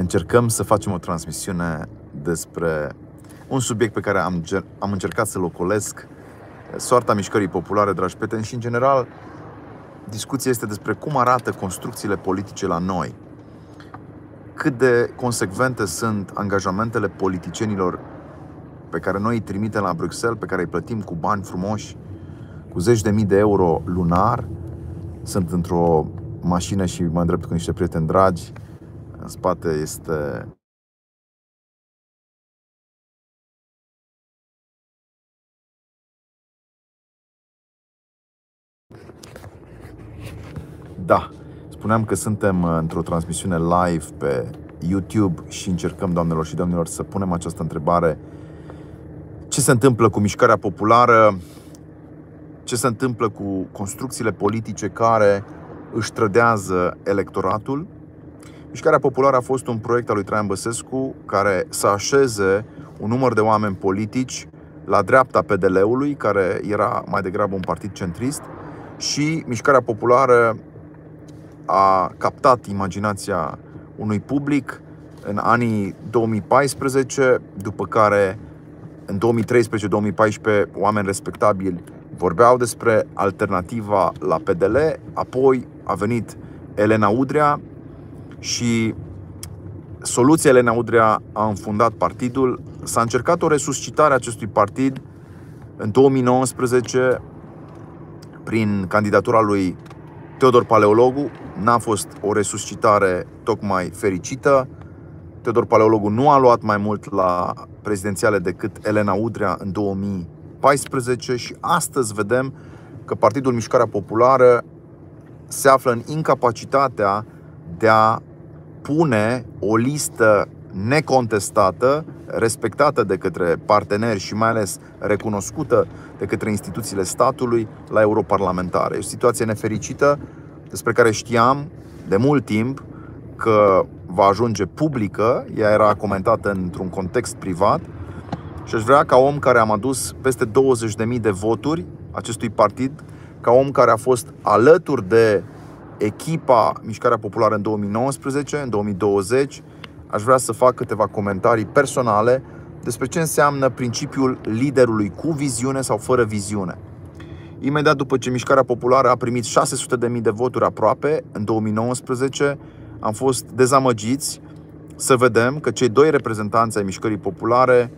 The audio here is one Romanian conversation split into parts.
Încercăm să facem o transmisiune despre un subiect pe care am încercat să-l ocolesc, soarta mișcării populare, dragi prieteni, și în general discuția este despre cum arată construcțiile politice la noi. Cât de consecvente sunt angajamentele politicienilor pe care noi îi trimitem la Bruxelles, pe care îi plătim cu bani frumoși, cu zeci de mii de euro lunar. Sunt într-o mașină și mă îndrept cu niște prieteni dragi. În spate este spuneam că suntem într-o transmisiune live pe YouTube și încercăm, doamnelor și domnilor, să punem această întrebare: ce se întâmplă cu mișcarea populară? Ce se întâmplă cu construcțiile politice care își trădează electoratul? Mișcarea populară a fost un proiect al lui Traian Băsescu care să așeze un număr de oameni politici la dreapta PDL-ului, care era mai degrabă un partid centrist, și mișcarea populară a captat imaginația unui public în anii 2014, după care în 2013-2014 oameni respectabili vorbeau despre alternativa la PDL, apoi a venit Elena Udrea și soluția Elena Udrea a înfundat partidul. S-a încercat o resuscitare a acestui partid în 2019 prin candidatura lui Teodor Paleologu. N-a fost o resuscitare tocmai fericită. Teodor Paleologu nu a luat mai mult la prezidențiale decât Elena Udrea în 2014 și astăzi vedem că Partidul Mișcarea Populară se află în incapacitatea de a pune o listă necontestată, respectată de către parteneri și mai ales recunoscută de către instituțiile statului la europarlamentare. E o situație nefericită despre care știam de mult timp că va ajunge publică. Ea era comentată într-un context privat și aș vrea, ca om care am adus peste 20.000 de voturi acestui partid, ca om care a fost alături de echipa Mișcarea Populară în 2019, în 2020, aș vrea să fac câteva comentarii personale despre ce înseamnă principiul liderului cu viziune sau fără viziune. Imediat după ce Mișcarea Populară a primit 600.000 de voturi aproape, în 2019, am fost dezamăgiți să vedem că cei doi reprezentanți ai Mișcării Populare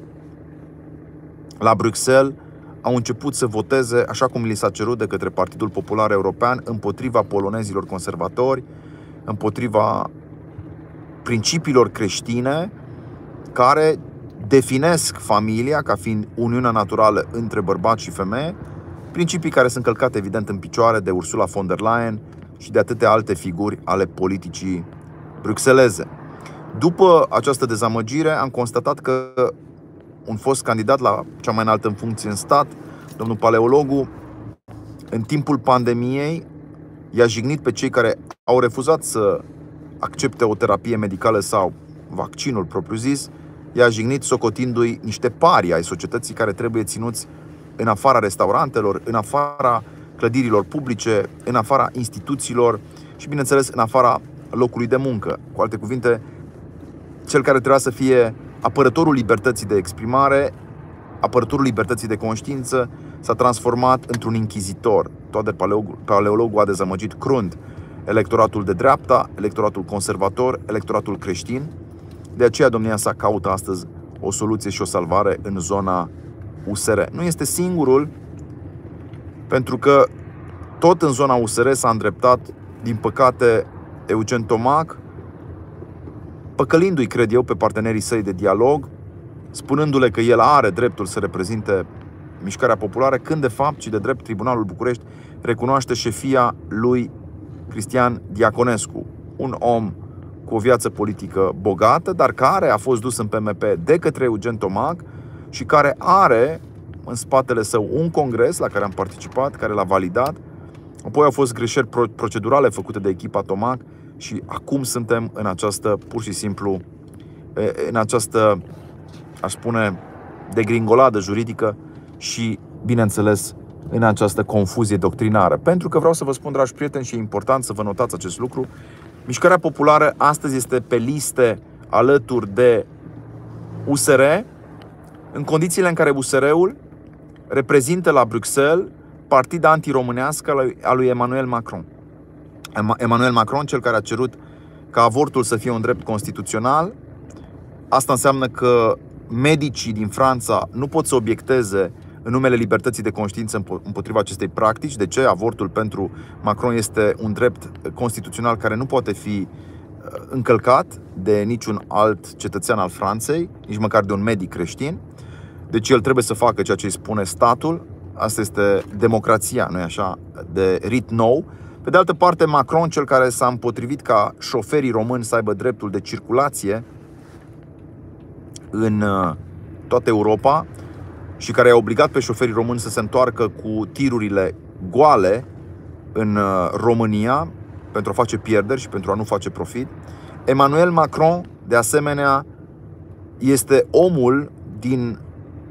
la Bruxelles au început să voteze, așa cum li s-a cerut de către Partidul Popular European, împotriva polonezilor conservatori, împotriva principiilor creștine care definesc familia ca fiind uniunea naturală între bărbat și femeie, principii care sunt călcate evident în picioare de Ursula von der Leyen și de atâtea alte figuri ale politicii bruxeleze. După această dezamăgire am constatat că un fost candidat la cea mai înaltă funcție în stat, domnul Paleologu, în timpul pandemiei i-a jignit pe cei care au refuzat să accepte o terapie medicală sau vaccinul propriu-zis, i-a jignit socotindu-i niște parii ai societății care trebuie ținuți în afara restaurantelor, în afara clădirilor publice, în afara instituțiilor și, bineînțeles, în afara locului de muncă. Cu alte cuvinte, cel care trebuia să fie apărătorul libertății de exprimare, apărătorul libertății de conștiință, s-a transformat într-un inchizitor. Teodor Paleologu a dezamăgit crunt electoratul de dreapta, electoratul conservator, electoratul creștin. De aceea domnia sa caută astăzi o soluție și o salvare în zona USR. Nu este singurul, pentru că tot în zona USR s-a îndreptat, din păcate, Eugen Tomac, păcălindu-i, cred eu, pe partenerii săi de dialog, spunându-le că el are dreptul să reprezinte Mișcarea Populară, când de fapt și de drept Tribunalul București recunoaște șefia lui Cristian Diaconescu, un om cu o viață politică bogată, dar care a fost dus în PMP de către Eugen Tomac și care are în spatele său un congres la care am participat, care l-a validat. Apoi au fost greșeli procedurale făcute de echipa Tomac și acum suntem în această, pur și simplu, în această, aș spune, degringoladă juridică și, bineînțeles, în această confuzie doctrinară. Pentru că vreau să vă spun, dragi prieteni, și e important să vă notați acest lucru, Mișcarea Populară astăzi este pe liste alături de USR, în condițiile în care USR-ul reprezintă la Bruxelles partida antiromânească a lui Emmanuel Macron. Emmanuel Macron, cel care a cerut ca avortul să fie un drept constituțional. Asta înseamnă că medicii din Franța nu pot să obiecteze în numele libertății de conștiință împotriva acestei practici. De ce? Avortul pentru Macron este un drept constituțional care nu poate fi încălcat de niciun alt cetățean al Franței, nici măcar de un medic creștin. Deci el trebuie să facă ceea ce îi spune statul. Asta este democrația, nu-i așa, de rit nou. Pe de altă parte, Macron, cel care s-a împotrivit ca șoferii români să aibă dreptul de circulație în toată Europa și care a obligat pe șoferii români să se întoarcă cu tirurile goale în România pentru a face pierderi și pentru a nu face profit. Emmanuel Macron, de asemenea, este omul din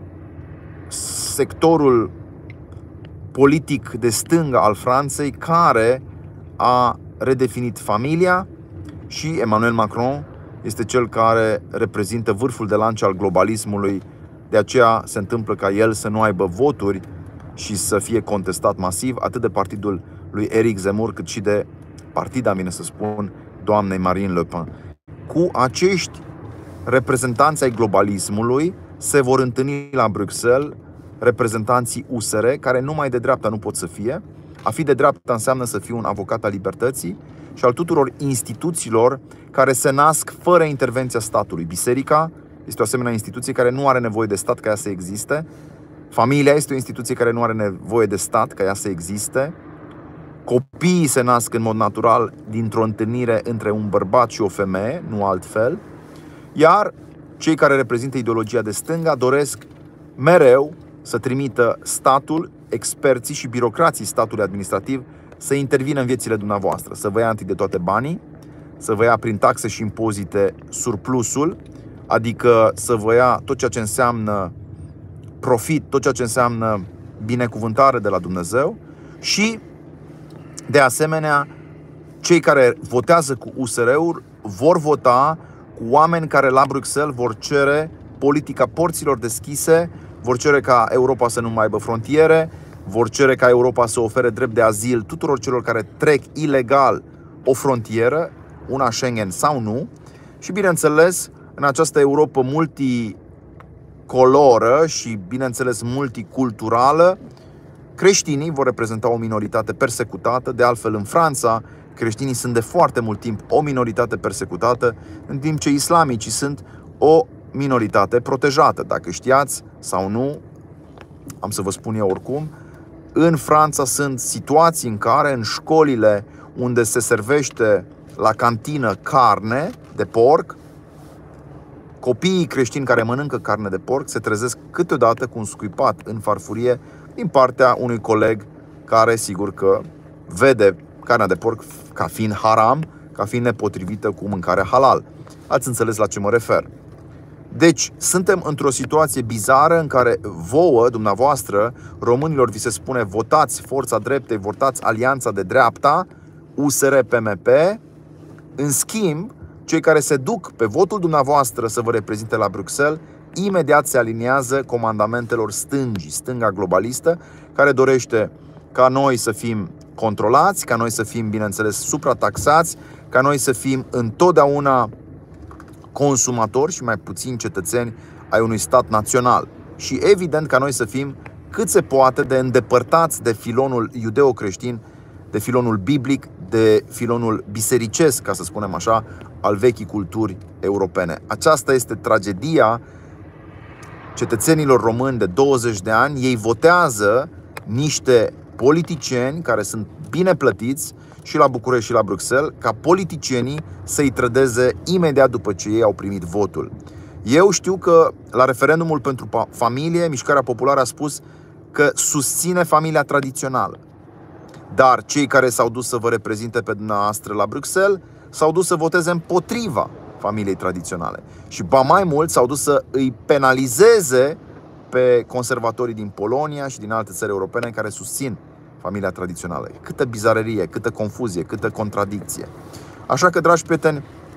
sectorul politic de stânga al Franței care a redefinit familia și Emmanuel Macron este cel care reprezintă vârful de lance al globalismului. De aceea se întâmplă ca el să nu aibă voturi și să fie contestat masiv atât de partidul lui Eric Zemmour cât și de partida, bine să spun, doamnei Marine Le Pen. Cu acești reprezentanți ai globalismului se vor întâlni la Bruxelles reprezentanții USR, care numai de dreapta nu pot să fie. A fi de dreapta înseamnă să fii un avocat al libertății și al tuturor instituțiilor care se nasc fără intervenția statului. Biserica este o asemenea instituție care nu are nevoie de stat ca ea să existe. Familia este o instituție care nu are nevoie de stat ca ea să existe. Copiii se nasc în mod natural dintr-o întâlnire între un bărbat și o femeie, nu altfel. Iar cei care reprezintă ideologia de stânga doresc mereu să trimită statul, experții și birocrații statului administrativ să intervină în viețile dumneavoastră, să vă ia întâi de toate banii, să vă ia prin taxe și impozite surplusul, adică să vă ia tot ceea ce înseamnă profit, tot ceea ce înseamnă binecuvântare de la Dumnezeu și, de asemenea, cei care votează cu USR-ul vor vota cu oameni care la Bruxelles vor cere politica porților deschise, vor cere ca Europa să nu mai aibă frontiere, vor cere ca Europa să ofere drept de azil tuturor celor care trec ilegal o frontieră, una Schengen sau nu. Și bineînțeles, în această Europa multicoloră și bineînțeles multiculturală, creștinii vor reprezenta o minoritate persecutată. De altfel, în Franța, creștinii sunt de foarte mult timp o minoritate persecutată, în timp ce islamicii sunt o minoritate protejată. Dacă știați sau nu, am să vă spun eu oricum, în Franța sunt situații în care în școlile unde se servește la cantină carne de porc, copiii creștini care mănâncă carne de porc se trezesc câteodată cu un scuipat în farfurie din partea unui coleg care, sigur că vede carnea de porc ca fiind haram, ca fiind nepotrivită cu mâncarea halal. Ați înțeles la ce mă refer. Deci, suntem într-o situație bizară în care vouă, dumneavoastră, românilor, vi se spune votați Forța Dreptei, votați Alianța de Dreapta, USR-PMP. În schimb, cei care se duc pe votul dumneavoastră să vă reprezinte la Bruxelles, imediat se aliniază comandamentelor stângii, stânga globalistă, care dorește ca noi să fim controlați, ca noi să fim, bineînțeles, suprataxați, ca noi să fim întotdeauna consumatori și mai puțin cetățeni ai unui stat național. Și evident ca noi să fim cât se poate de îndepărtați de filonul iudeo-creștin, de filonul biblic, de filonul bisericesc, ca să spunem așa, al vechii culturi europene. Aceasta este tragedia cetățenilor români de 20 de ani. Ei votează niște politicieni care sunt bine plătiți și la București și la Bruxelles, ca politicienii să-i trădeze imediat după ce ei au primit votul. Eu știu că la referendumul pentru familie, Mișcarea Populară a spus că susține familia tradițională. Dar cei care s-au dus să vă reprezinte pe dumneavoastră la Bruxelles s-au dus să voteze împotriva familiei tradiționale. Și ba mai mult s-au dus să îi penalizeze pe conservatorii din Polonia și din alte țări europene care susțin familia tradițională. Câtă bizarerie, câtă confuzie, câtă contradicție. Așa că, dragi prieteni,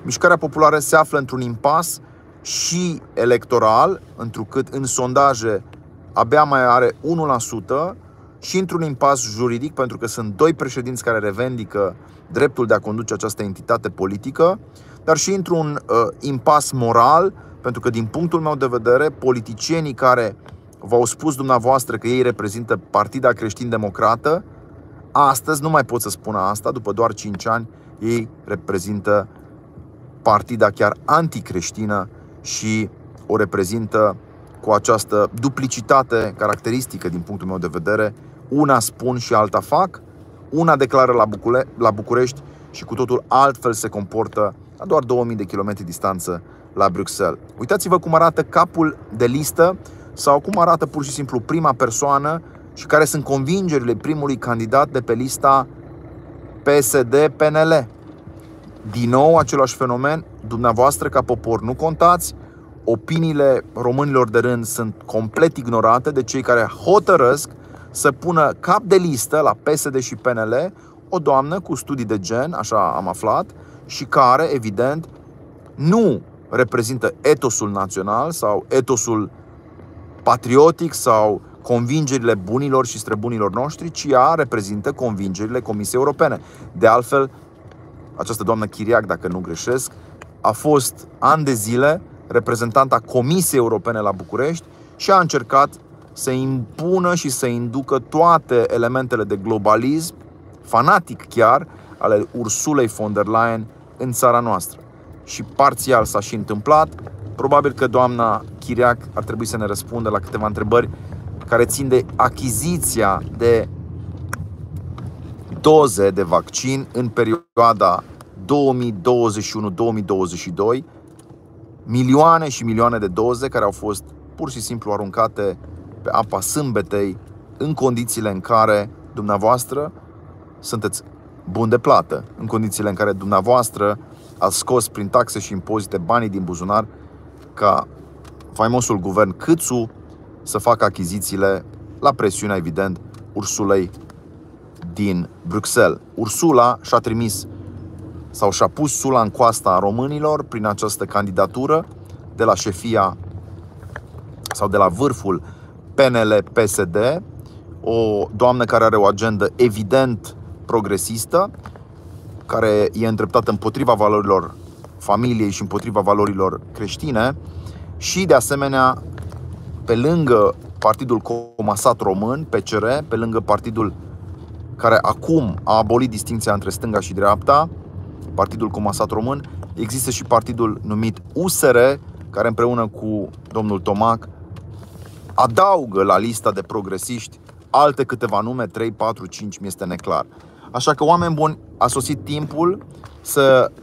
Mișcarea Populară se află într-un impas și electoral, întrucât în sondaje abia mai are 1%, și într-un impas juridic, pentru că sunt doi președinți care revendică dreptul de a conduce această entitate politică, dar și într-un impas moral, pentru că din punctul meu de vedere, politicienii care v-au spus dumneavoastră că ei reprezintă Partida Creștin-Democrată, astăzi nu mai pot să spună asta, după doar 5 ani, ei reprezintă partida chiar anticreștină și o reprezintă cu această duplicitate caracteristică din punctul meu de vedere. Una spun și alta fac, una declară la București și cu totul altfel se comportă la doar 2000 de kilometri distanță la Bruxelles. Uitați-vă cum arată capul de listă sau cum arată pur și simplu prima persoană și care sunt convingerile primului candidat de pe lista PSD-PNL. Din nou același fenomen, dumneavoastră ca popor nu contați, opiniile românilor de rând sunt complet ignorate de cei care hotărăsc să pună cap de listă la PSD și PNL o doamnă cu studii de gen, așa am aflat, și care, evident, nu reprezintă etosul național sau etosul patriotic sau convingerile bunilor și străbunilor noștri, ci ea reprezintă convingerile Comisiei Europene. De altfel, această doamnă Chiriac, dacă nu greșesc, a fost ani de zile reprezentanta Comisiei Europene la București și a încercat să impună și să inducă toate elementele de globalism, fanatic chiar, ale Ursulei von der Leyen în țara noastră. Și parțial s-a și întâmplat. Probabil că doamna Chiriac ar trebui să ne răspundă la câteva întrebări care țin de achiziția de doze de vaccin în perioada 2021-2022, milioane și milioane de doze care au fost pur și simplu aruncate pe apa sâmbetei în condițiile în care dumneavoastră sunteți buni de plată, în condițiile în care dumneavoastră ați scos prin taxe și impozite banii din buzunar ca faimosul guvern Câțu să facă achizițiile la presiunea, evident, Ursulei din Bruxelles. Ursula și-a trimis sau și-a pus sula în coasta românilor prin această candidatură de la șefia sau de la vârful PNL-PSD, o doamnă care are o agendă evident progresistă, care e îndreptată împotriva valorilor familiei și împotriva valorilor creștine și, de asemenea, pe lângă Partidul Comasat Român, PCR, pe lângă partidul care acum a abolit distinția între stânga și dreapta, Partidul Comasat Român, există și partidul numit USR, care împreună cu domnul Tomac adaugă la lista de progresiști alte câteva nume, 3, 4, 5, mi este neclar. Așa că, oameni buni, a sosit timpul să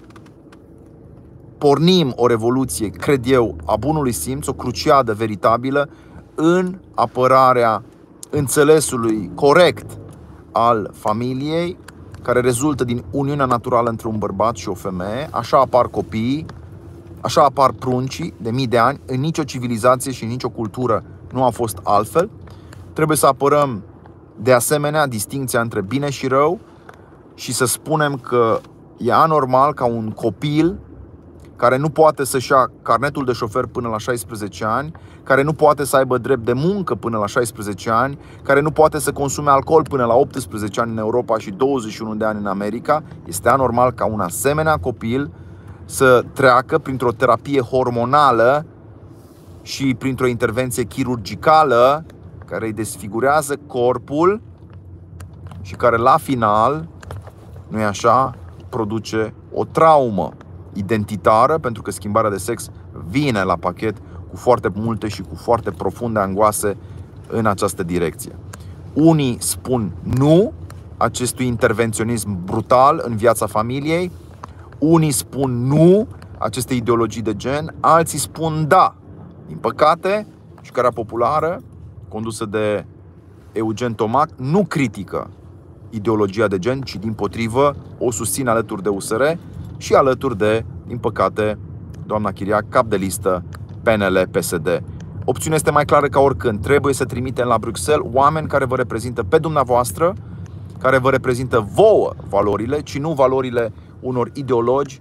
pornim o revoluție, cred eu, a bunului simț, o cruciadă veritabilă în apărarea înțelesului corect al familiei, care rezultă din uniunea naturală între un bărbat și o femeie. Așa apar copiii, așa apar pruncii de mii de ani. În nicio civilizație și în nicio cultură nu a fost altfel. Trebuie să apărăm de asemenea distincția între bine și rău și să spunem că e anormal ca un copil care nu poate să-și ia carnetul de șofer până la 16 ani, care nu poate să aibă drept de muncă până la 16 ani, care nu poate să consume alcool până la 18 ani în Europa și 21 de ani în America, este anormal ca un asemenea copil să treacă printr-o terapie hormonală și printr-o intervenție chirurgicală care îi desfigurează corpul și care la final, nu-i așa, produce o traumă identitară, pentru că schimbarea de sex vine la pachet cu foarte multe și cu foarte profunde angoase în această direcție. Unii spun nu acestui intervenționism brutal în viața familiei, unii spun nu acestei ideologii de gen, alții spun da. Din păcate, Mișcarea Populară, condusă de Eugen Tomac, nu critică ideologia de gen, ci dimpotrivă o susține alături de USR și alături de, din păcate, doamna Chiriac, cap de listă PNL-PSD. Opțiunea este mai clară ca oricând. Trebuie să trimitem la Bruxelles oameni care vă reprezintă pe dumneavoastră, care vă reprezintă vouă valorile, ci nu valorile unor ideologi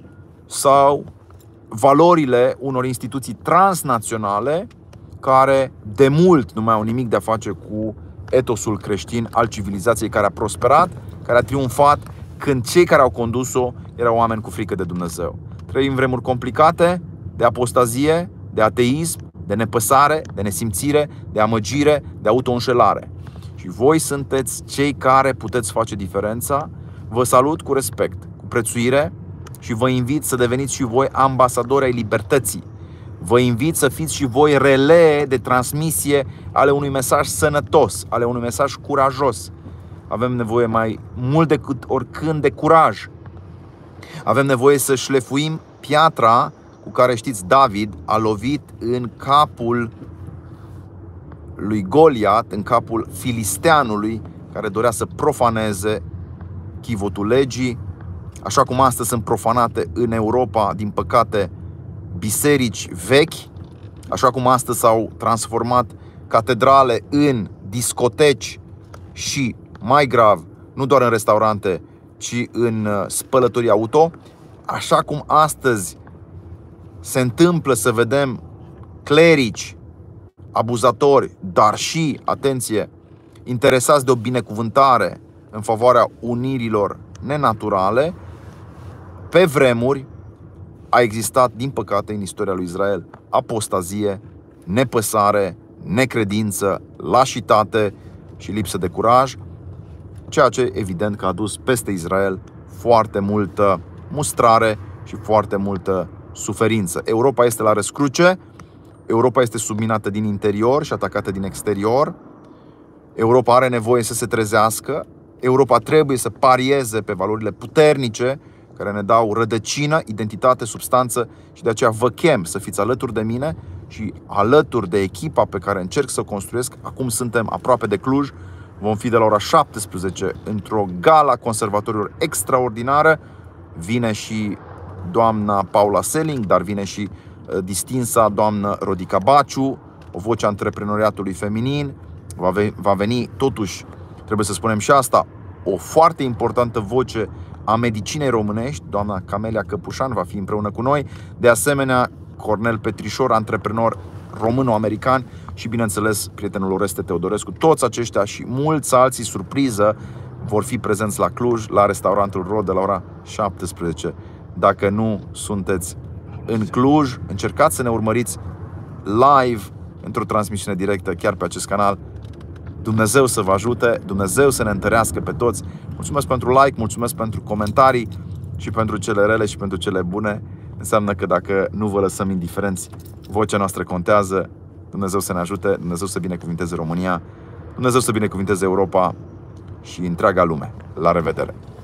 sau valorile unor instituții transnaționale care de mult nu mai au nimic de a face cu etosul creștin al civilizației care a prosperat, care a triumfat când cei care au condus-o erau oameni cu frică de Dumnezeu. Trăim vremuri complicate de apostazie, de ateism, de nepăsare, de nesimțire, de amăgire, de autoînșelare. Și voi sunteți cei care puteți face diferența. Vă salut cu respect, cu prețuire și vă invit să deveniți și voi ambasadori ai libertății. Vă invit să fiți și voi relee de transmisie ale unui mesaj sănătos, ale unui mesaj curajos. Avem nevoie mai mult decât oricând de curaj. Avem nevoie să șlefuim piatra cu care, știți, David a lovit în capul lui Goliat, în capul filisteanului care dorea să profaneze chivotul legii, așa cum astăzi sunt profanate în Europa, din păcate, biserici vechi, așa cum astăzi s-au transformat catedrale în discoteci și, mai grav, nu doar în restaurante, ci în spălătorii auto, așa cum astăzi se întâmplă să vedem clerici, abuzatori, dar și, atenție, interesați de o binecuvântare în favoarea unirilor nenaturale, pe vremuri a existat, din păcate, în istoria lui Israel apostazie, nepăsare, necredință, lașitate și lipsă de curaj, ceea ce evident că a dus peste Israel foarte multă mustrare și foarte multă suferință. Europa este la răscruce, Europa este subminată din interior și atacată din exterior. Europa are nevoie să se trezească. Europa trebuie să parieze pe valorile puternice care ne dau rădăcină, identitate, substanță și de aceea vă chem să fiți alături de mine și alături de echipa pe care încerc să o construiesc. Acum suntem aproape de Cluj. Vom fi de la ora 17 într-o gala conservatorilor extraordinară. Vine și doamna Paula Selling, dar vine și distinsa doamnă Rodica Baciu, o voce a antreprenoriatului feminin. Va veni, totuși, trebuie să spunem și asta, o foarte importantă voce a medicinei românești, doamna Camelia Căpușan va fi împreună cu noi. De asemenea, Cornel Petrișor, antreprenor româno-american și, bineînțeles, prietenul Oreste Teodorescu. Toți aceștia și mulți alții, surpriză, vor fi prezenți la Cluj, la restaurantul Rod, de la ora 17. Dacă nu sunteți în Cluj, încercați să ne urmăriți live într-o transmisiune directă chiar pe acest canal. Dumnezeu să vă ajute, Dumnezeu să ne întărească pe toți. Mulțumesc pentru like, mulțumesc pentru comentarii și pentru cele rele și pentru cele bune. Înseamnă că dacă nu vă lăsăm indiferenți, vocea noastră contează. Dumnezeu să ne ajute, Dumnezeu să binecuvinteze România, Dumnezeu să binecuvinteze Europa și întreaga lume. La revedere!